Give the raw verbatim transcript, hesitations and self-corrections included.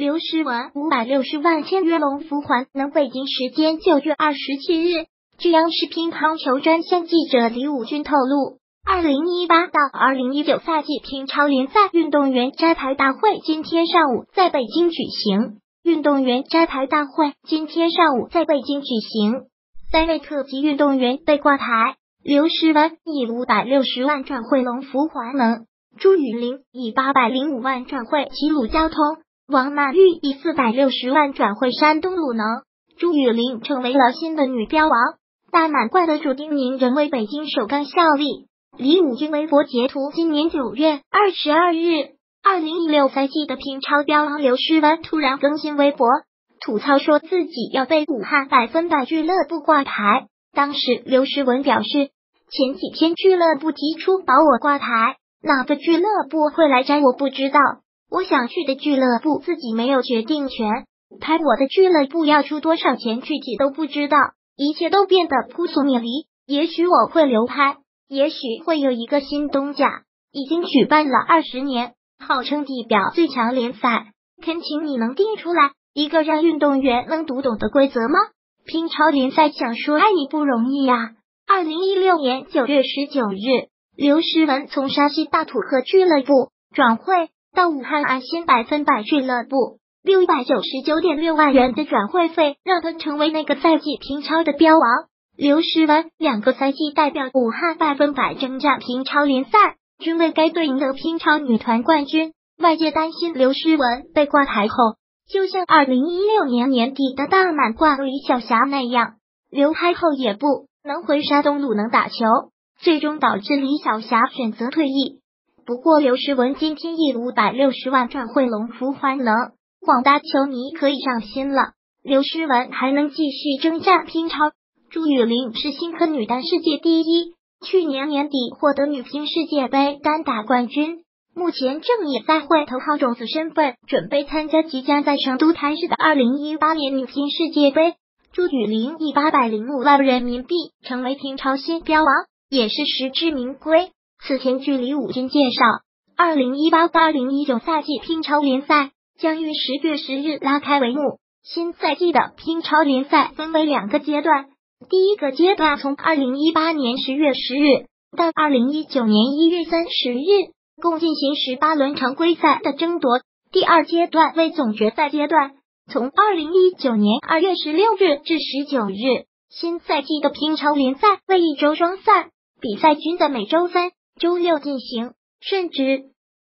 刘诗雯五百六十万签约龙福还能。北京时间九月二十七日，据央视乒乓球专项记者李武军透露，二零一八到二零一九赛季乒超联赛运动员摘牌大会今天上午在北京举行。运动员摘牌大会今天上午在北京举行，三位特级运动员被挂牌。刘诗雯以五百六十万转会龙福华能，朱雨玲以八百零五万转会齐鲁交通，王曼玉以四百六十万转会山东鲁能。朱雨玲成为了新的女标王，大满贯的朱丁宁仍为北京首钢效力。李武军微博截图今年九月二十二日，二零一六赛季的乒超标王刘诗雯突然更新微博，吐槽说自己要被武汉百分百俱乐部挂牌。当时刘诗雯表示，前几天俱乐部提出把我挂牌，哪个俱乐部会来摘我不知道，我想去的俱乐部自己没有决定权，拍我的俱乐部要出多少钱具体都不知道，一切都变得扑朔迷离。也许我会流拍，也许会有一个新东家。已经举办了二十年，号称地表最强联赛，恳请你能定出来一个让运动员能读懂的规则吗？乒超联赛想说爱你不容易呀。二零一六年九月十九日，刘诗雯从沙溪大土河俱乐部转会到武汉安心百分百俱乐部，六百九十九点六万元的转会费让他成为那个赛季乒超的标王。刘诗雯两个赛季代表武汉百分百征战乒超联赛，均为该队赢得乒超女团冠军。外界担心刘诗雯被挂牌后，就像二零一六年年底的大满贯李晓霞那样，留牌后也不能回山东鲁能打球，最终导致李晓霞选择退役。不过刘诗雯今天以五百六十万转会龙福还能，广大球迷可以上心了，刘诗雯还能继续征战乒超。朱雨玲是新科女单世界第一，去年年底获得女乒世界杯单打冠军，目前正以赛会头号种子身份准备参加即将在成都开始的二零一八年女乒世界杯。朱雨玲以八百零五万人民币成为乒超新标王，也是实至名归。此前据李武军介绍，二零一八到二零一九赛季乒超联赛将于十月十日拉开帷幕。新赛季的乒超联赛分为两个阶段，第一个阶段从二零一八年十月十日到二零一九年一月三十日，共进行十八轮常规赛的争夺。第二阶段为总决赛阶段，从二零一九年二月十六日至十九日。新赛季的乒超联赛为一周双赛，比赛均在每周三、周六进行，甚至